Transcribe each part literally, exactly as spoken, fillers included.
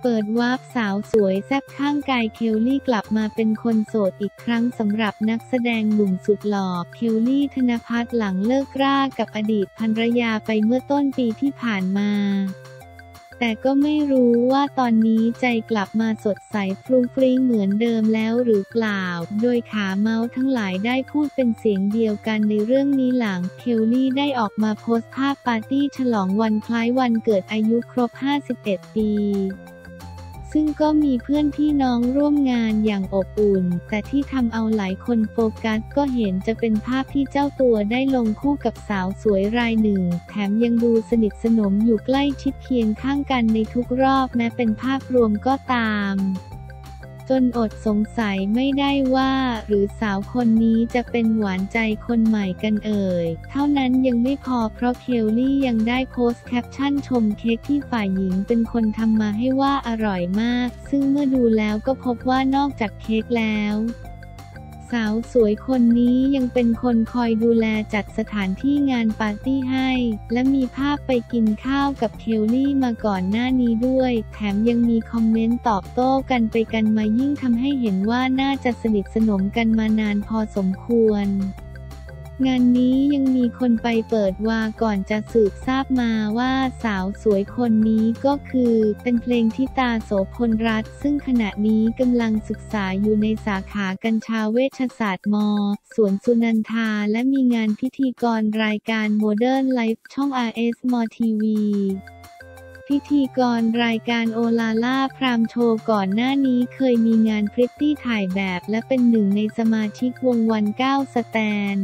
เปิดวาร์ปสาวสวยแซ่บข้างกายเคลลี่กลับมาเป็นคนโสดอีกครั้งสำหรับนักแสดงหนุ่มสุดหล่อเคลลี่ธนภัทรหลังเลิกรากับอดีตภรรยาไปเมื่อต้นปีที่ผ่านมาแต่ก็ไม่รู้ว่าตอนนี้ใจกลับมาสดใสฟรุ้งฟริ้งเหมือนเดิมแล้วหรือเปล่าโดยขาเมาส์ทั้งหลายได้พูดเป็นเสียงเดียวกันในเรื่องนี้หลังเคลลี่ได้ออกมาโพสต์ภาพปาร์ตี้ฉลองวันคล้ายวันเกิดอายุครบห้าสิบเอ็ดปีซึ่งก็มีเพื่อนพี่น้องร่วมงานอย่างอบอุ่นแต่ที่ทำเอาหลายคนโฟกัสก็เห็นจะเป็นภาพที่เจ้าตัวได้ลงคู่กับสาวสวยรายหนึ่งแถมยังดูสนิทสนมอยู่ใกล้ชิดเคียงข้างกันในทุกรอบแม้เป็นภาพรวมก็ตามจนอดสงสัยไม่ได้ว่าหรือสาวคนนี้จะเป็นหวานใจคนใหม่กันเอ่ยเท่านั้นยังไม่พอเพราะเคลลี่ยังได้โพสต์แคปชั่นชมเค้กที่ฝ่ายหญิงเป็นคนทำมาให้ว่าอร่อยมากซึ่งเมื่อดูแล้วก็พบว่านอกจากเค้กแล้วสาวสวยคนนี้ยังเป็นคนคอยดูแลจัดสถานที่งานปาร์ตี้ให้และมีภาพไปกินข้าวกับเคลลี่มาก่อนหน้านี้ด้วยแถมยังมีคอมเมนต์ตอบโต้กันไปกันมายิ่งทำให้เห็นว่าน่าจะสนิทสนมกันมานานพอสมควรงานนี้ยังมีคนไปเปิดวาก่อนจะสืบทราบมาว่าสาวสวยคนนี้ก็คือเป็นเพลงธิตาโสพลรัตน์ซึ่งขณะนี้กำลังศึกษาอยู่ในสาขากัญชาเวชศาสตร์ม.สวนสุนันทาและมีงานพิธีกรรายการโมเดิร์นไลฟ์ช่อง อาร์ เอส มอ ที วี พิธีกรรายการโอลาล่าพรามโชว์ก่อนหน้านี้เคยมีงานพริตตี้ถ่ายแบบและเป็นหนึ่งในสมาชิกวงวันเก้าสแตน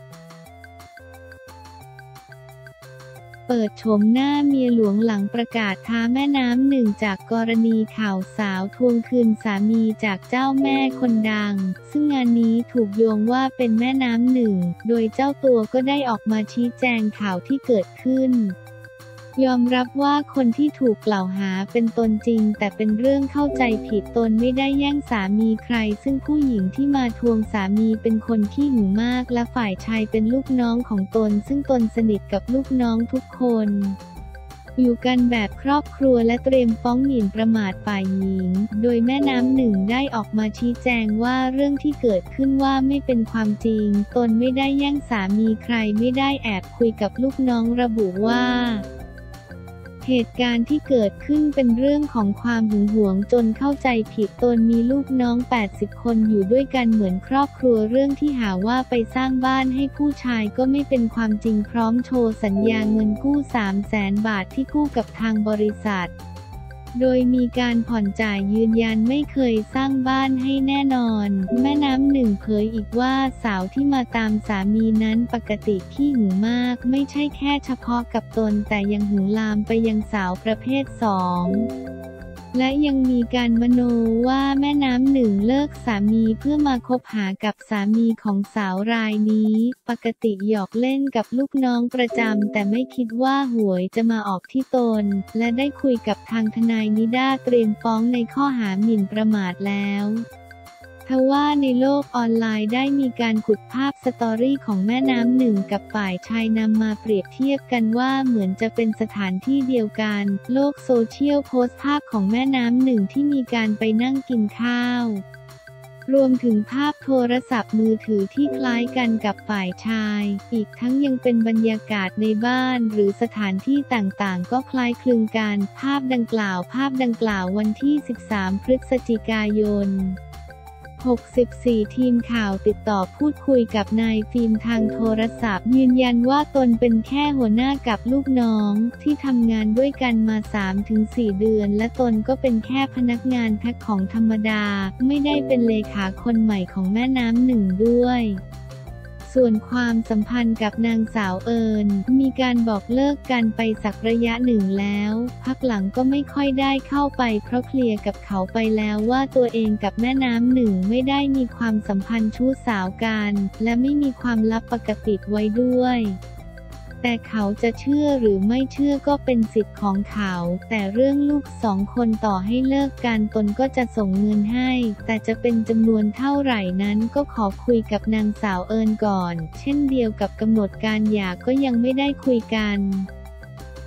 เปิดโฉมหน้าเมียหลวงหลังประกาศท้าแม่น้ำหนึ่งจากกรณีข่าวสาวทวงคืนสามีจากเจ้าแม่คนดังซึ่งงานนี้ถูกโยงว่าเป็นแม่น้ำหนึ่งโดยเจ้าตัวก็ได้ออกมาชี้แจงข่าวที่เกิดขึ้นยอมรับว่าคนที่ถูกกล่าวหาเป็นตนจริงแต่เป็นเรื่องเข้าใจผิดตนไม่ได้แย่งสามีใครซึ่งผู้หญิงที่มาทวงสามีเป็นคนขี้หึงมากและฝ่ายชายเป็นลูกน้องของตนซึ่งตนสนิทกับลูกน้องทุกคนอยู่กันแบบครอบครัวและเตรียมฟ้องหมิ่นประมาทฝ่ายหญิงโดยแม่น้ำหนึ่งได้ออกมาชี้แจงว่าเรื่องที่เกิดขึ้นว่าไม่เป็นความจริงตนไม่ได้แย่งสามีใครไม่ได้แอบคุยกับลูกน้องระบุว่าเหตุการณ์ที่เกิดขึ้นเป็นเรื่องของความหึงหวงจนเข้าใจผิดตนมีลูกน้องแปดสิบคนอยู่ด้วยกันเหมือนครอบครัวเรื่องที่หาว่าไปสร้างบ้านให้ผู้ชายก็ไม่เป็นความจริงพร้อมโชว์สัญญาเงินกู้ สามแสน บาทที่กู้กับทางบริษัทโดยมีการผ่อนจ่ายยืนยันไม่เคยสร้างบ้านให้แน่นอนแม่น้ำหนึ่งเผยอีกว่าสาวที่มาตามสามีนั้นปกติขี้หึงมากไม่ใช่แค่เฉพาะกับตนแต่ยังหึงลามไปยังสาวประเภทสองและยังมีการมโนว่าแม่น้ำหนึ่งเลิกสามีเพื่อมาคบหากับสามีของสาวรายนี้ปกติหยอกเล่นกับลูกน้องประจำแต่ไม่คิดว่าหวยจะมาออกที่ตนและได้คุยกับทางทนายนิด้าเตรียมฟ้องในข้อหาหมิ่นประมาทแล้วทว่าในโลกออนไลน์ได้มีการขุดภาพสตอรี่ของแม่น้ำหนึ่งกับฝ่ายชายนำมาเปรียบเทียบกันว่าเหมือนจะเป็นสถานที่เดียวกันโลกโซเชียลโพสต์ภาพของแม่น้ำหนึ่งที่มีการไปนั่งกินข้าวรวมถึงภาพโทรศัพท์มือถือที่คล้ายกันกับฝ่ายชายอีกทั้งยังเป็นบรรยากาศในบ้านหรือสถานที่ต่างๆก็คล้ายคลึงกันภาพดังกล่าวภาพดังกล่าววันที่สิบสามพฤศจิกายนหกสิบสี่ทีมข่าวติดต่อพูดคุยกับนายฟิล์มทางโทรศัพท์ยืนยันว่าตนเป็นแค่หัวหน้ากับลูกน้องที่ทำงานด้วยกันมา สามถึงสี่ เดือนและตนก็เป็นแค่พนักงานแพ็คของธรรมดาไม่ได้เป็นเลขาคนใหม่ของแม่น้ำหนึ่งด้วยส่วนความสัมพันธ์กับนางสาวเอิญมีการบอกเลิกกันไปสักระยะหนึ่งแล้วพักหลังก็ไม่ค่อยได้เข้าไปเพราะเคลียร์กับเขาไปแล้วว่าตัวเองกับแม่น้ำหนึ่งไม่ได้มีความสัมพันธ์ชู้สาวกันและไม่มีความลับปกปิดไว้ด้วยแต่เขาจะเชื่อหรือไม่เชื่อก็เป็นสิทธิ์ของเขาแต่เรื่องลูกสองคนต่อให้เลิกกันตนก็จะส่งเงินให้แต่จะเป็นจำนวนเท่าไหร่นั้นก็ขอคุยกับนางสาวเอิญก่อนเช่นเดียวกับกำหนดการหย่าก็ยังไม่ได้คุยกัน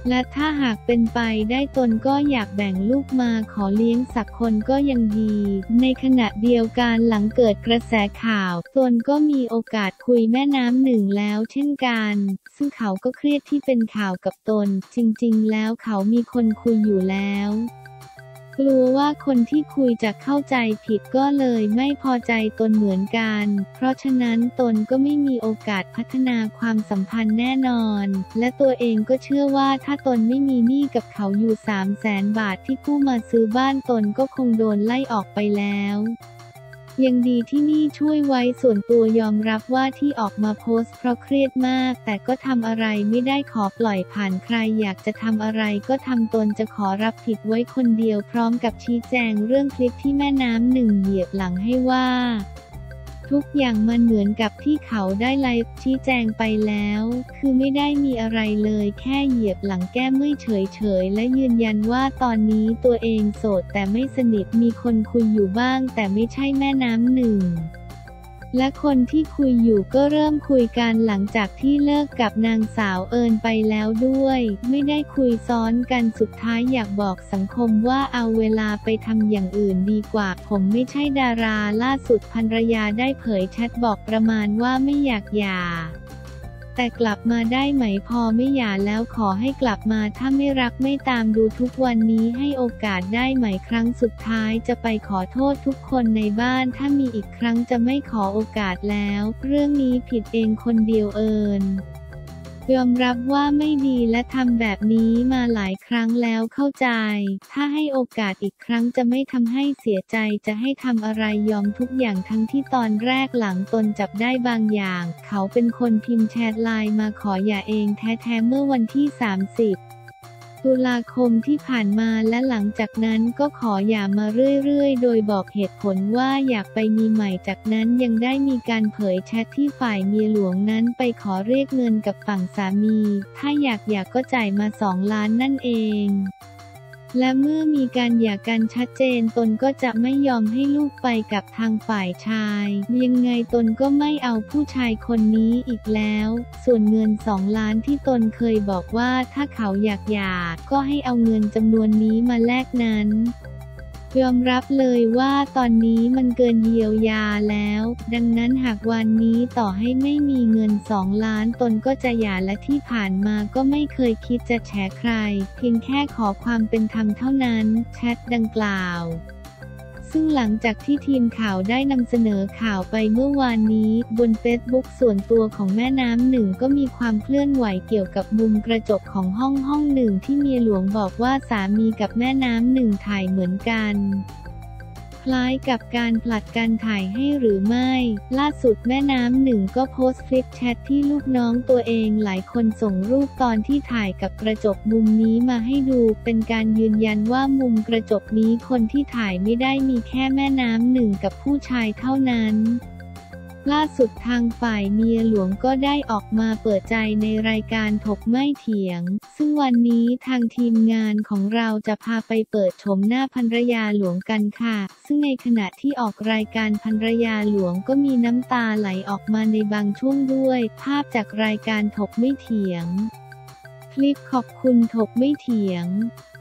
และถ้าหากเป็นไปได้ตนก็อยากแบ่งลูกมาขอเลี้ยงสักคนก็ยังดีในขณะเดียวกันหลังเกิดกระแสข่าวตนก็มีโอกาสคุยแม่น้ำหนึ่งแล้วเช่นกันซึ่งเขาก็เครียดที่เป็นข่าวกับตนจริงๆแล้วเขามีคนคุยอยู่แล้วกลัวว่าคนที่คุยจะเข้าใจผิดก็เลยไม่พอใจตนเหมือนกันเพราะฉะนั้นตนก็ไม่มีโอกาสพัฒนาความสัมพันธ์แน่นอนและตัวเองก็เชื่อว่าถ้าตนไม่มีหนี้กับเขาอยู่สามแสนบาทที่กู้มาซื้อบ้านตนก็คงโดนไล่ออกไปแล้วยังดีที่นี่ช่วยไว้ส่วนตัวยอมรับว่าที่ออกมาโพสต์เพราะเครียดมากแต่ก็ทำอะไรไม่ได้ขอปล่อยผ่านใครอยากจะทำอะไรก็ทำตนจะขอรับผิดไว้คนเดียวพร้อมกับชี้แจงเรื่องคลิปที่แม่น้ำหนึ่งเหยียบหลังให้ว่าทุกอย่างมันเหมือนกับที่เขาได้ไลฟ์ชี้แจงไปแล้วคือไม่ได้มีอะไรเลยแค่เหยียบหลังแก้เมื่อยเฉยๆและยืนยันว่าตอนนี้ตัวเองโสดแต่ไม่สนิทมีคนคุยอยู่บ้างแต่ไม่ใช่แม่น้ำหนึ่งและคนที่คุยอยู่ก็เริ่มคุยกันหลังจากที่เลิกกับนางสาวเอิญไปแล้วด้วยไม่ได้คุยซ้อนกันสุดท้ายอยากบอกสังคมว่าเอาเวลาไปทำอย่างอื่นดีกว่าผมไม่ใช่ดาราล่าสุดภรรยาได้เผยแชทบอกประมาณว่าไม่อยากหย่าแต่กลับมาได้ไหมพอไม่หย่าแล้วขอให้กลับมาถ้าไม่รักไม่ตามดูทุกวันนี้ให้โอกาสได้ไหมครั้งสุดท้ายจะไปขอโทษทุกคนในบ้านถ้ามีอีกครั้งจะไม่ขอโอกาสแล้วเรื่องนี้ผิดเองคนเดียวเอิญยอมรับว่าไม่ดีและทำแบบนี้มาหลายครั้งแล้วเข้าใจถ้าให้โอกาสอีกครั้งจะไม่ทำให้เสียใจจะให้ทำอะไรยอมทุกอย่างทั้งที่ตอนแรกหลังตนจับได้บางอย่างเขาเป็นคนพิมพ์แชทไลน์มาขอหย่าเองแท้ๆเมื่อวันที่สามสิบตุลาคมที่ผ่านมาและหลังจากนั้นก็ขอหย่ามาเรื่อยๆโดยบอกเหตุผลว่าอยากไปมีใหม่จากนั้นยังได้มีการเผยแชทที่ฝ่ายเมียหลวงนั้นไปขอเรียกเงินกับฝั่งสามีถ้าอยากหย่าก็จ่ายมาสองล้านนั่นเองและเมื่อมีการหย่ากันชัดเจนตนก็จะไม่ยอมให้ลูกไปกับทางฝ่ายชายยังไงตนก็ไม่เอาผู้ชายคนนี้อีกแล้วส่วนเงินสองล้านที่ตนเคยบอกว่าถ้าเขาอยากหย่าก็ให้เอาเงินจำนวนนี้มาแลกนั้นยอมรับเลยว่าตอนนี้มันเกินเยียวยาแล้วดังนั้นหากวันนี้ต่อให้ไม่มีเงินสองล้านตนก็จะหย่าและที่ผ่านมาก็ไม่เคยคิดจะแฉใครเพียงแค่ขอความเป็นธรรมเท่านั้นแชทดังกล่าวซึ่งหลังจากที่ทีมข่าวได้นำเสนอข่าวไปเมื่อวานนี้บนเฟซบุ๊กส่วนตัวของแม่น้ำหนึ่งก็มีความเคลื่อนไหวเกี่ยวกับมุมกระจกของห้องห้องหนึ่งที่เมียหลวงบอกว่าสามีกับแม่น้ำหนึ่งถ่ายเหมือนกันคล้ายกับการผลัดกันถ่ายให้หรือไม่ล่าสุดแม่น้ำหนึ่งก็โพสต์คลิปแชทที่ลูกน้องตัวเองหลายคนส่งรูปตอนที่ถ่ายกับกระจกมุมนี้มาให้ดูเป็นการยืนยันว่ามุมกระจกนี้คนที่ถ่ายไม่ได้มีแค่แม่น้ำหนึ่งกับผู้ชายเท่านั้นล่าสุดทางฝ่ายเมียหลวงก็ได้ออกมาเปิดใจในรายการถกไม่เถียงซึ่งวันนี้ทางทีมงานของเราจะพาไปเปิดชมหน้าภรรยาหลวงกันค่ะซึ่งในขณะที่ออกรายการภรรยาหลวงก็มีน้ำตาไหลออกมาในบางช่วงด้วยภาพจากรายการถกไม่เถียงคลิปขอบคุณถกไม่เถียง